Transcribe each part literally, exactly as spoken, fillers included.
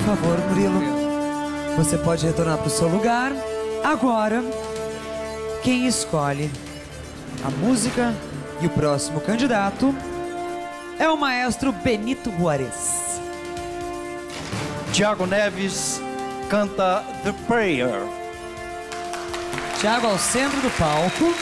favor, Murilo. Você pode retornar para o seu lugar. Agora, quem escolhe a música e o próximo candidato é o maestro Benito Juarez. Thiago Neves canta The Prayer. Thiago ao centro do palco.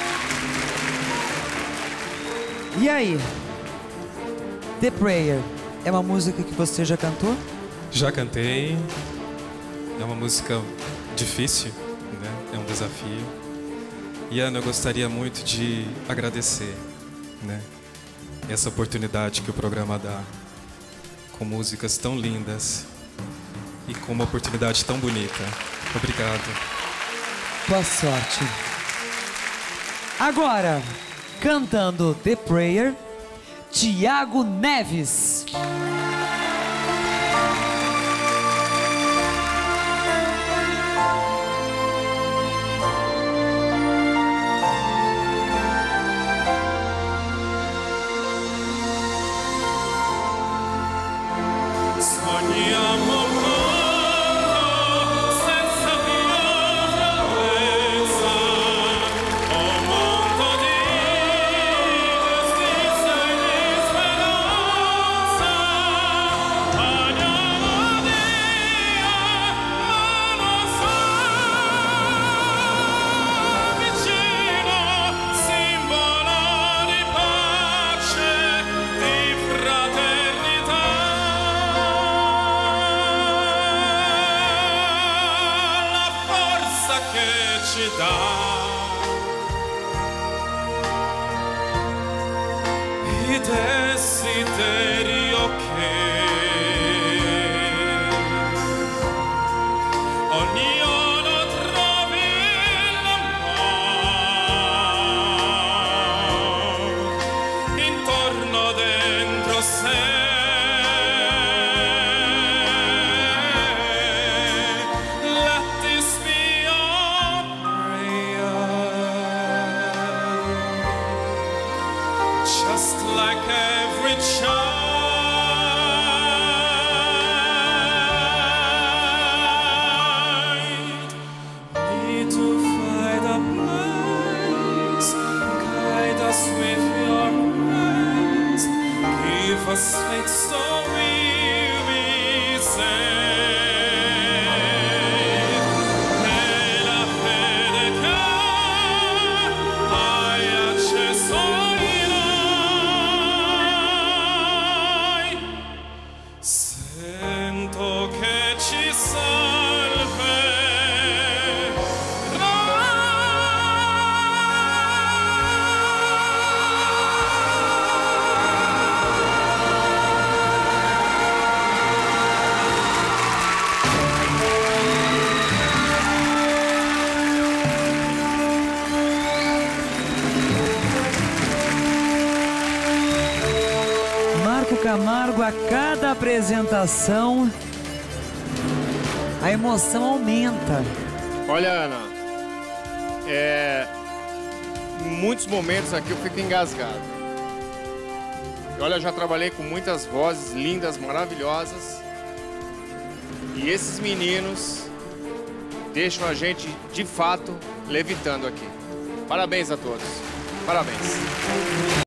E aí? The Prayer é uma música que você já cantou? Já cantei. É uma música difícil, né? É um desafio. E Ana, eu gostaria muito de agradecer, né? Essa oportunidade que o programa dá, com músicas tão lindas e com uma oportunidade tão bonita. Obrigado. Boa sorte. Agora, cantando The Prayer, Thiago Neves. Ci dà i desideri che ognuno trovi l'amor intorno dentro sé. Just like every child, need to find a place, guide us with your hands, give us faith so we will be saved. Nella fede che hai acceso sento che ci Marco Camargo, a cada apresentação, a emoção aumenta. Olha, Ana, é... em muitos momentos aqui eu fico engasgado. Olha, eu já trabalhei com muitas vozes lindas, maravilhosas. E esses meninos deixam a gente, de fato, levitando aqui. Parabéns a todos. Parabéns.